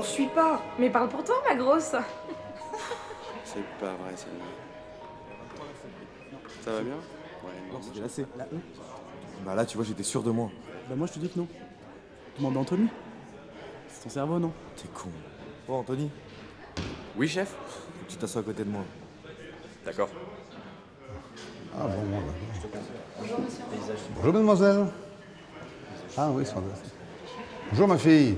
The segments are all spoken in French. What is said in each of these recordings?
suis pas. Mais parle pour toi, ma grosse. C'est pas vrai, celle-là. Ça va bien? Ouais, non, c'était lassé. Bah là, tu vois, j'étais sûr de moi. Bah moi, je te dis que non. Demande à Anthony. C'est ton cerveau, non? T'es con. Oh, Anthony? Oui, chef? Faut que tu t'assoies à côté de moi. D'accord. Ah bon, bonjour monsieur. Bonjour mademoiselle. Ah oui, c'est fantastique. Bonjour ma fille.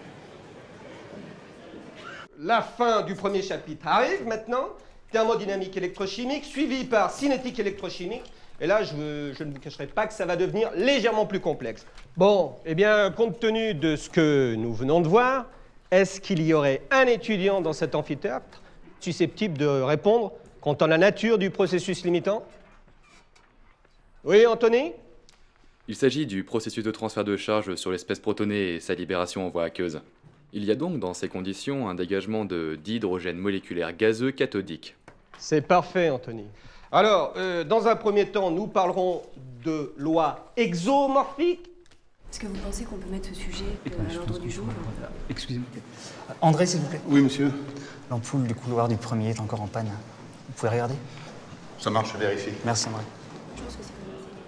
La fin du premier chapitre arrive maintenant. Thermodynamique électrochimique, suivi par cinétique électrochimique. Et là, je ne vous cacherai pas que ça va devenir légèrement plus complexe. Bon, eh bien, compte tenu de ce que nous venons de voir, est-ce qu'il y aurait un étudiant dans cet amphithéâtre susceptible de répondre quant à la nature du processus limitant? Oui, Anthony? Il s'agit du processus de transfert de charge sur l'espèce protonée et sa libération en voie aqueuse. Il y a donc dans ces conditions un dégagement d'hydrogène moléculaire gazeux cathodique. C'est parfait, Anthony. Alors, dans un premier temps, nous parlerons de loi exomorphique. Est-ce que vous pensez qu'on peut mettre ce sujet à l'ordre du jour? Excusez-moi. André, s'il vous plaît. Oui monsieur. L'ampoule du couloir du premier est encore en panne. Vous pouvez regarder? Ça marche, je vérifie. Merci, André. Je pense que c'est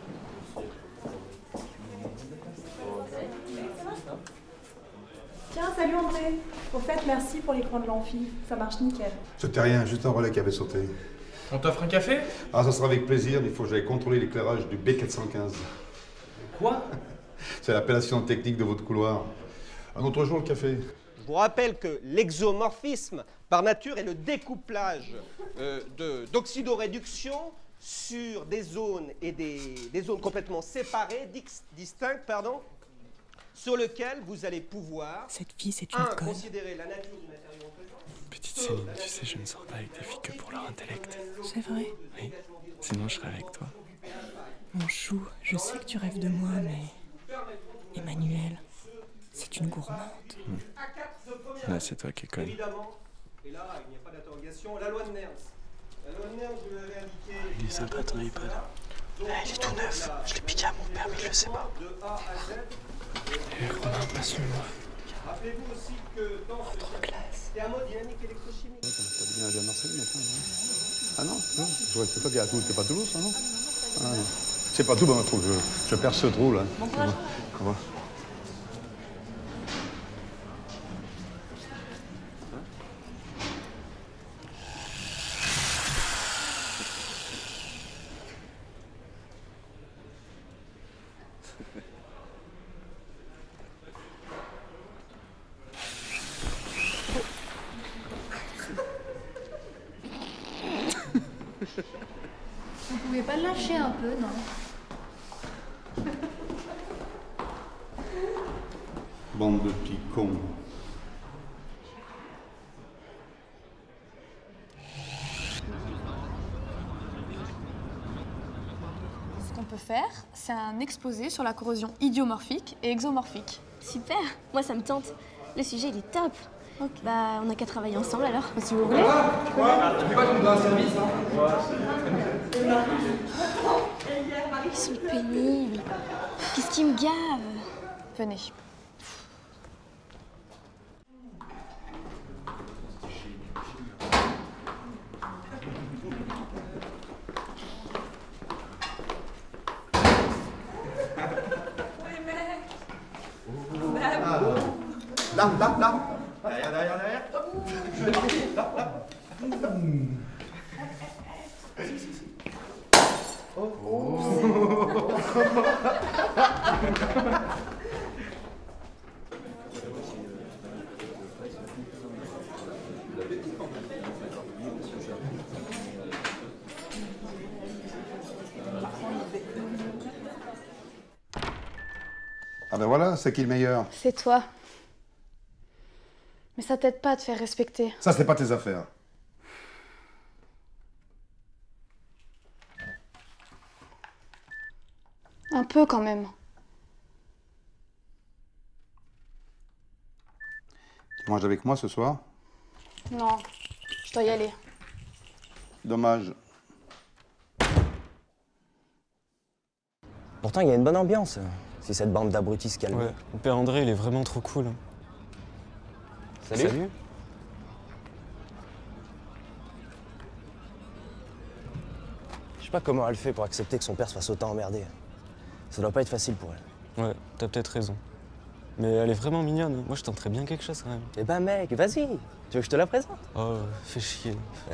Tiens, salut André. Au fait, merci pour l'écran de l'amphi. Ça marche nickel. C'était rien, juste un relais qui avait sauté. On t'offre un café? Ah, ça sera avec plaisir, mais il faut que j'aille contrôler l'éclairage du B415. Quoi? C'est l'appellation technique de votre couloir. Un autre jour, le café. Je vous rappelle que l'exomorphisme, par nature, est le découplage d'oxydoréduction sur des zones et des zones complètement séparées, distinctes, pardon, sur lesquelles vous allez pouvoir, cette fille, c'est une conne. Considérer la nature du matériau en présence. Petite Céline, tu sais, je ne sors pas avec des filles que pour leur intellect. C'est vrai? Oui, sinon je serais avec toi. Mon chou, je sais que tu rêves de moi, mais... Emmanuel, c'est une gourmande. Là, c'est toi qui es conne. Évidemment, et là, il n'y a pas d'interrogation, la loi de Nernst. La loi de Nernst, je vous l'avais indiqué... Il est sympa ton iPod. Ah, il est tout neuf. Je l'ai piqué à mon père, mais il le sait pas. Et Romain, passe-le moi. Rappelez-vous aussi que dans ce thermodynamique électrochimique... T'as déménagé à Marseille maintenant, non? Ah non, non. Je vois que c'est toi qui es à Toulouse. T'es pas à Toulouse, ça, non? Ah non. C'est pas tout, ben, il faut que je perce ce trou, là. Bon courage. Au revoir. Vous pouvez pas le lâcher un peu, non? Bande de petits cons. Ce qu'on peut faire, c'est un exposé sur la corrosion idiomorphique et exomorphique. Super, moi ça me tente. Le sujet il est top. Ok. Bah on a qu'à travailler ensemble alors, si vous voulez. Tu fais quoi, tu me dois un service, hein? Ils sont pénibles. Qu'est-ce qui me gave? Venez. Là, là, là. Derrière, derrière, derrière. Là, là. Ah ben voilà, c'est qui le meilleur? C'est toi. Mais ça t'aide pas à te faire respecter. Ça, c'est pas tes affaires. Un peu quand même. Tu manges avec moi ce soir? Non, je dois y aller. Dommage. Pourtant, il y a une bonne ambiance. Si cette bande d'abrutis se calme. Ouais, mon père André, il est vraiment trop cool. Salut. Je sais pas comment elle fait pour accepter que son père se fasse autant emmerder. Ça doit pas être facile pour elle. Ouais, t'as peut-être raison. Mais elle est vraiment mignonne. Moi, je tenterais bien quelque chose quand même. Eh ben mec, vas-y. Tu veux que je te la présente? Oh, fais chier.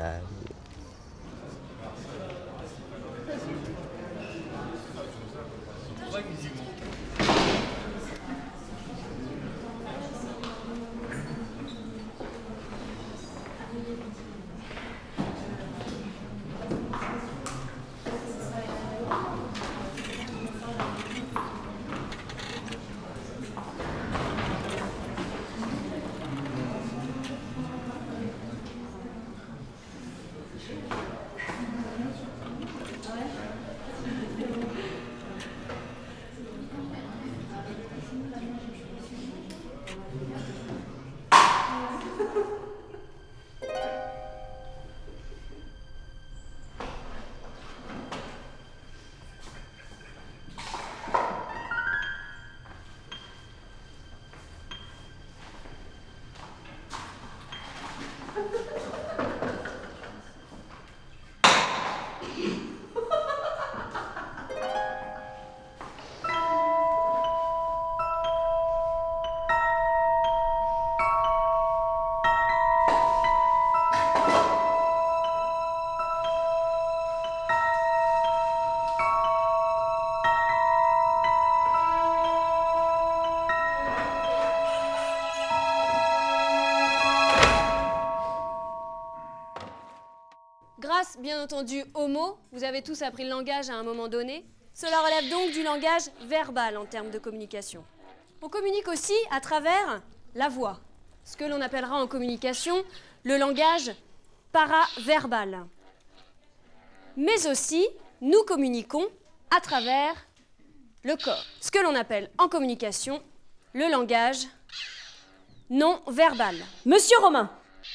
Grâce, bien entendu, aux mots, vous avez tous appris le langage à un moment donné. Cela relève donc du langage verbal en termes de communication. On communique aussi à travers la voix, ce que l'on appellera en communication le langage paraverbal. Mais aussi, nous communiquons à travers le corps, ce que l'on appelle en communication le langage non verbal. Monsieur Romain,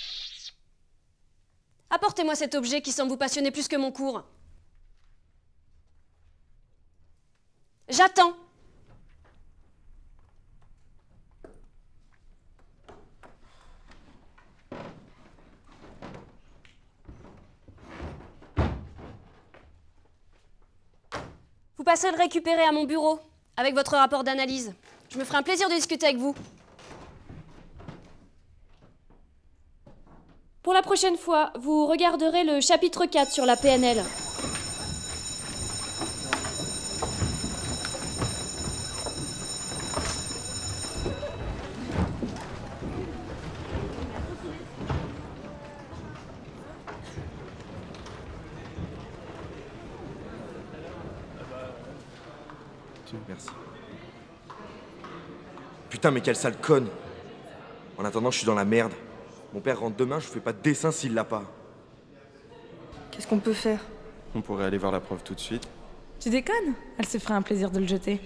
apportez-moi cet objet qui semble vous passionner plus que mon cours. J'attends. Vous passerez le récupérer à mon bureau, avec votre rapport d'analyse. Je me ferai un plaisir de discuter avec vous. Pour la prochaine fois, vous regarderez le chapitre 4 sur la PNL. Merci. Putain, mais quelle sale conne! En attendant, je suis dans la merde. Mon père rentre demain, je fais pas de dessin s'il l'a pas. Qu'est-ce qu'on peut faire? On pourrait aller voir la prof tout de suite. Tu déconnes? Elle se ferait un plaisir de le jeter.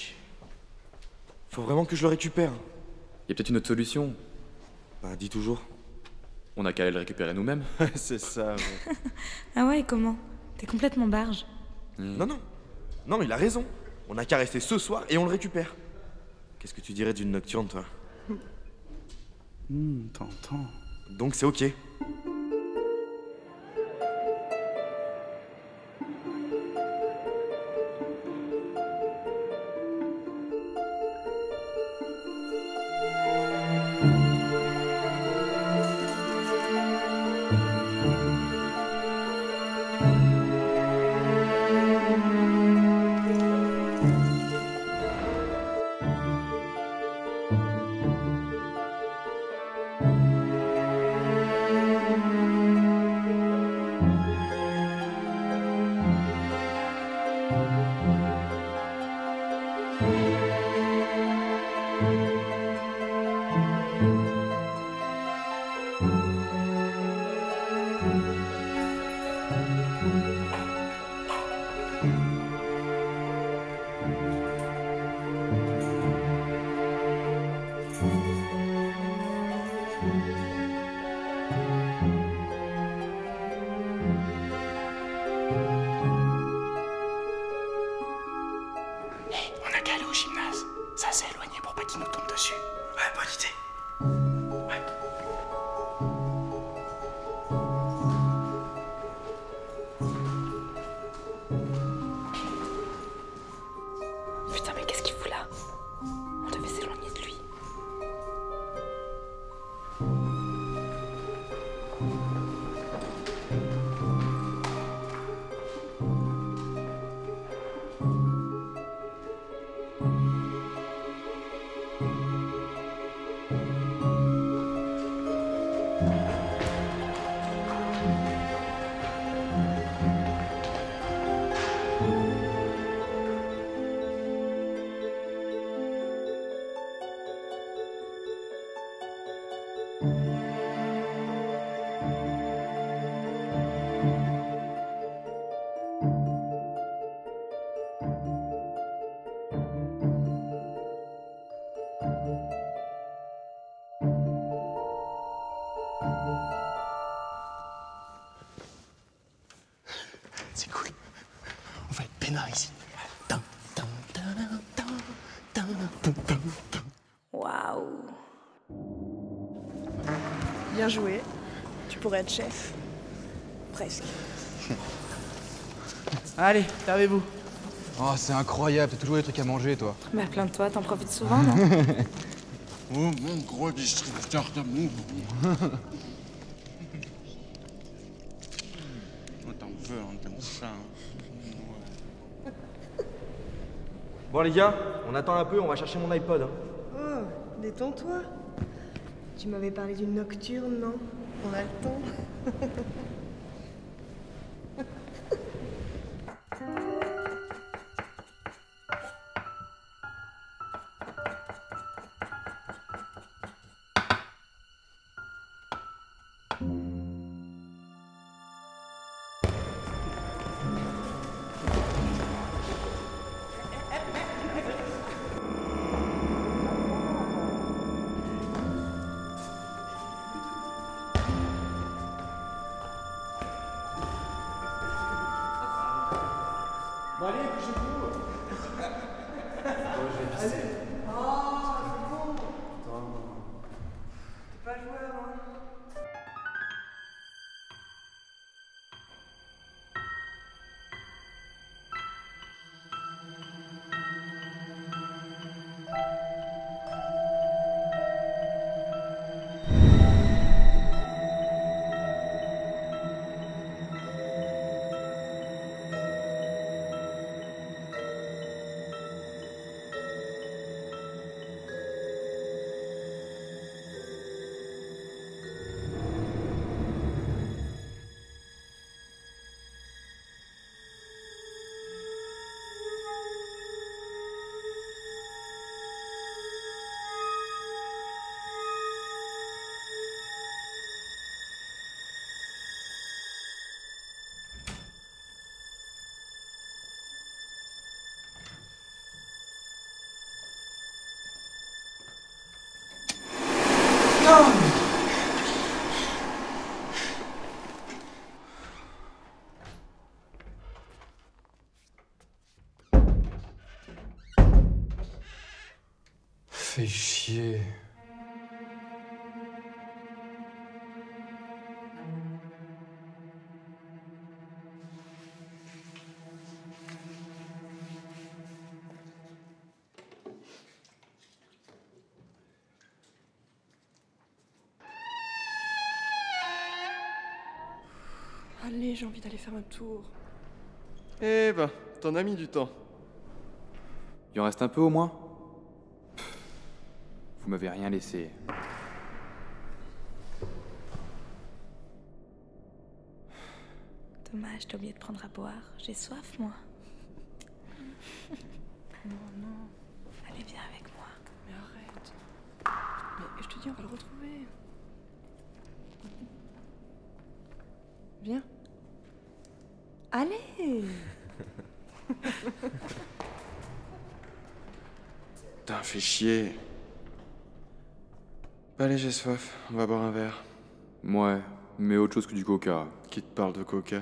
Faut vraiment que je le récupère. Y a peut-être une autre solution. Bah, dis toujours. On a qu'à aller le récupérer nous-mêmes. C'est ça, ouais. Ah ouais, comment? T'es complètement barge. Non, non. Non, mais il a raison. On a qu'à rester ce soir et on le récupère. Qu'est-ce que tu dirais d'une nocturne, toi? T'entends. Donc c'est ok. On a qu'à aller au gymnase. Ça s'est éloigné pour pas qu'il nous tombe dessus. Ouais, bonne idée. Ouais. Waouh. Bien joué. Tu pourrais être chef. Presque. Allez, servez-vous. Oh, c'est incroyable, t'as toujours des trucs à manger, toi. Bah, plains-toi, t'en profites souvent, non? Oh, mon gros distributeur d'amour. Oh, t'en veux, on t'aime ça. Bon les gars, on attend un peu, on va chercher mon iPod. Hein. Oh, détends-toi. Tu m'avais parlé d'une nocturne, non? On a le temps. Bon, allez, couchez-vous. Allez. Ah, c'est bon. T'es pas joueur, hein? Fais chier. Allez, j'ai envie d'aller faire un tour. Eh ben, t'en as mis du temps. Il en reste un peu au moins? Vous m'avez rien laissé. Dommage, t'as oublié de prendre à boire. J'ai soif, moi. Non. Allez, viens avec moi. Mais arrête. Mais je te dis, on va le retrouver. Viens. Allez. Putain, fais chier. Allez, j'ai soif. On va boire un verre. Ouais, mais autre chose que du coca. Qui te parle de coca?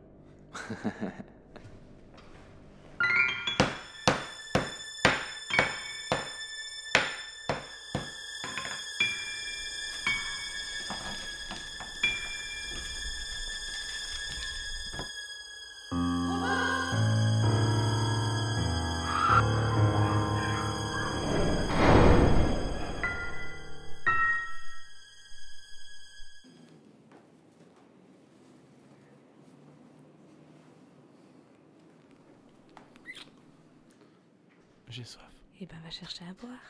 J'ai soif. Eh ben, va chercher à boire.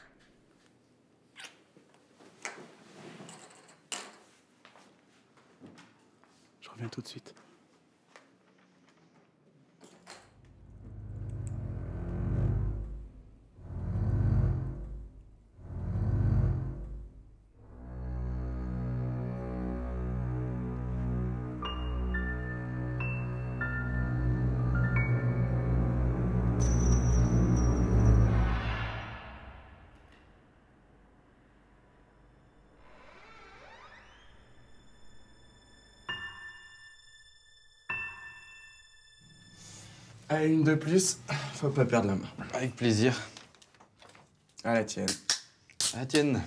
Je reviens tout de suite. Allez, une de plus. Faut pas perdre la main. Avec plaisir. À la tienne. À la tienne.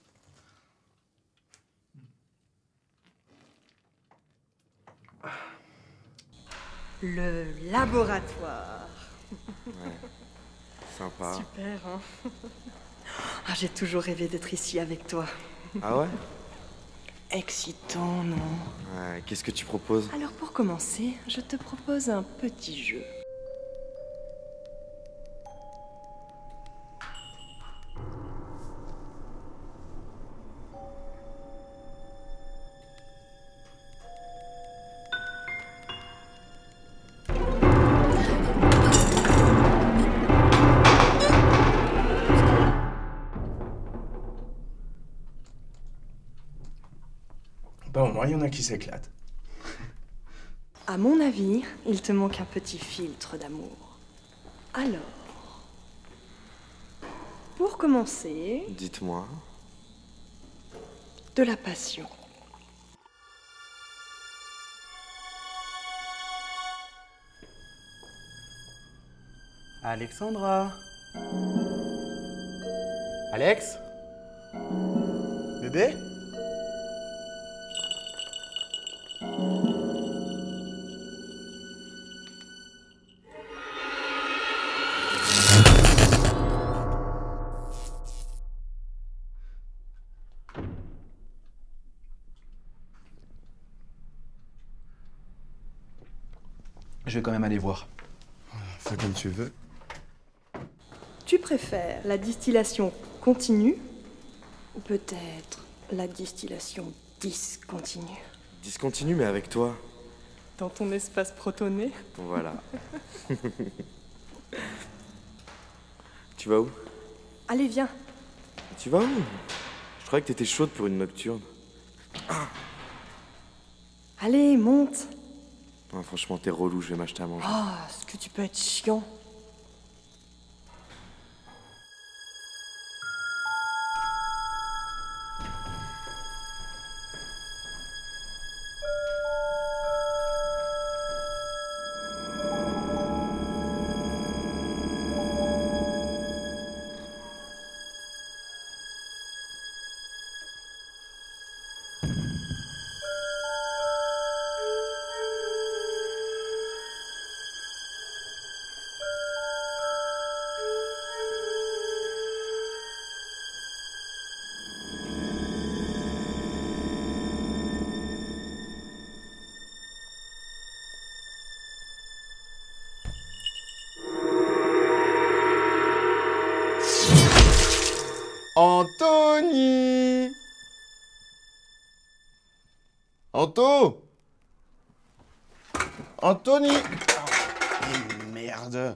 Le laboratoire. Ouais. Sympa. Super, hein. Ah, j'ai toujours rêvé d'être ici avec toi. Ah ouais? Excitant, non? Ouais, qu'est-ce que tu proposes? Alors pour commencer, je te propose un petit jeu. Bah au moins, il y en a qui s'éclatent. À mon avis, il te manque un petit filtre d'amour. Alors, pour commencer, Dites-moi. de la passion. Alexandra. Alex? Bébé? Je vais quand même aller voir. Fais comme tu veux. Tu préfères la distillation continue ou peut-être la distillation discontinue? Discontinue, mais avec toi. Dans ton espace protoné? Voilà. Tu vas où? Allez, viens. Tu vas où? Je croyais que t'étais chaude pour une nocturne. Allez, monte. Non, franchement, t'es relou, je vais m'acheter à manger. Ah, est-ce que tu peux être chiant? Anthony! Anto! Anthony! Merde.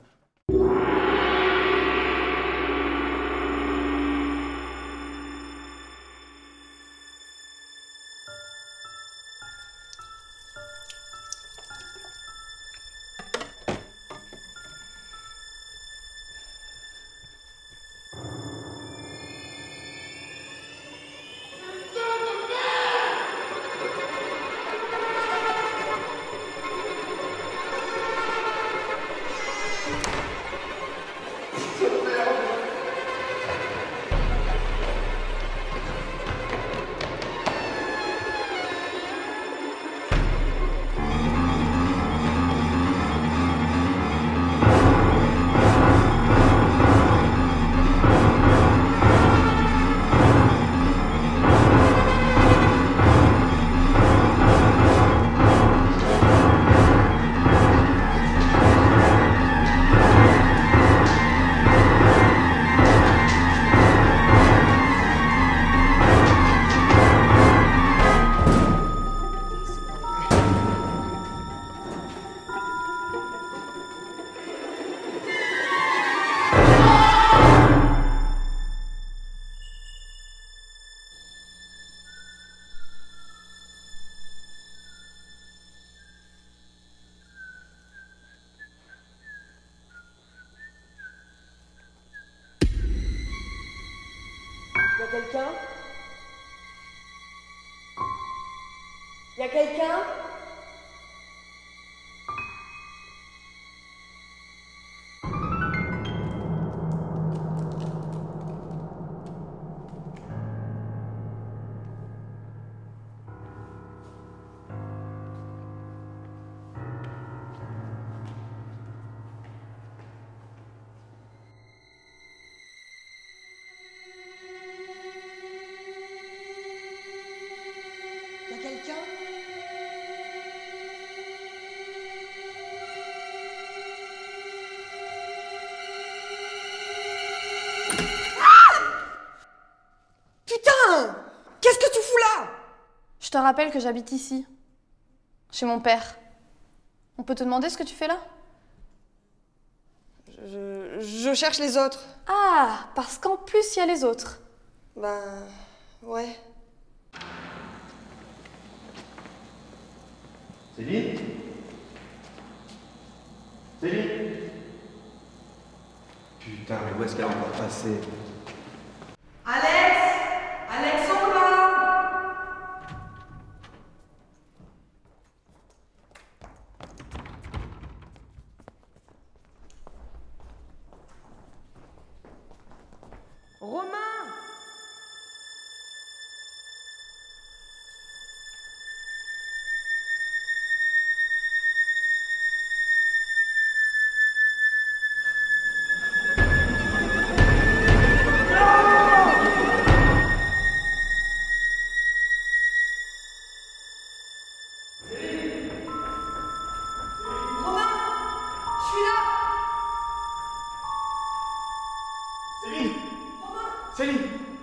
Y'a quelqu'un? Y'a quelqu'un? te rappelle que j'habite ici, chez mon père. On peut te demander ce que tu fais là? Je cherche les autres. Ah, parce qu'en plus, il y a les autres. Ben... ouais. Céline? Céline? Putain, mais où est-ce qu'elle est encore passée? Alex! Alexandra! Romain! Céline!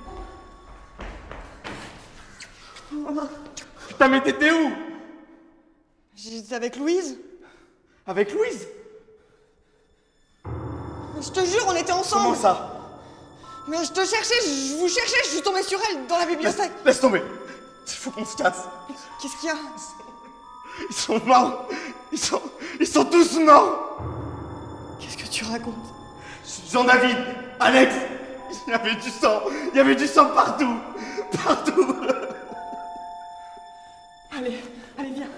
Putain, mais t'étais où? J'étais avec Louise. Avec Louise? Je te jure, on était ensemble. Comment ça? Mais je te cherchais, je vous cherchais, je suis tombée sur elle dans la bibliothèque. Laisse tomber. Il faut qu'on se casse. Qu'est-ce qu'il y a? Ils sont morts. Ils sont tous morts. Qu'est-ce que tu racontes? Jean-David, Alex, il y avait du sang. Il y avait du sang partout. Partout. Allez, allez, viens.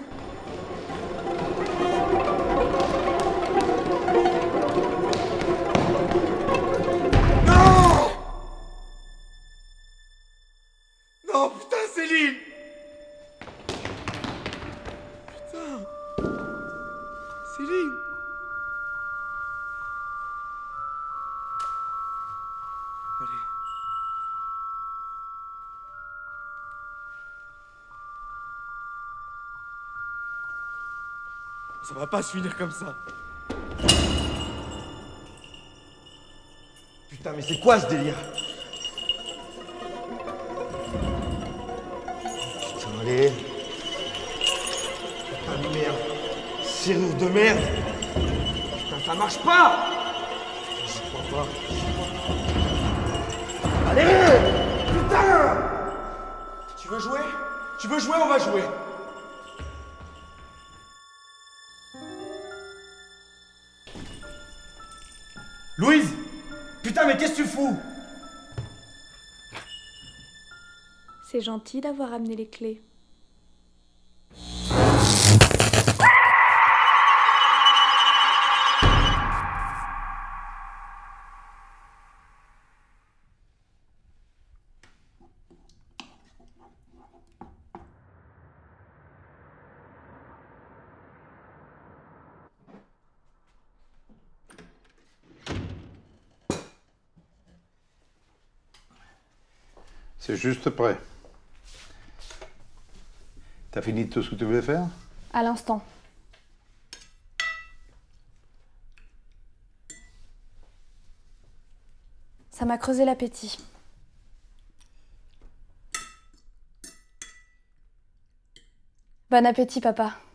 Non! Non, putain, Céline! Putain! Céline! Allez. Ça va pas se finir comme ça. Putain, mais c'est quoi ce délire? Putain, allez. Putain de merde. Serrure de merde. Putain, ça marche pas. J'y crois pas. Allez! Putain! Tu veux jouer? Tu veux jouer? On va jouer. Louise! Putain, mais qu'est-ce que tu fous? C'est gentil d'avoir amené les clés. C'est juste prêt. T'as fini de tout ce que tu voulais faire? À l'instant. Ça m'a creusé l'appétit. Bon appétit, papa.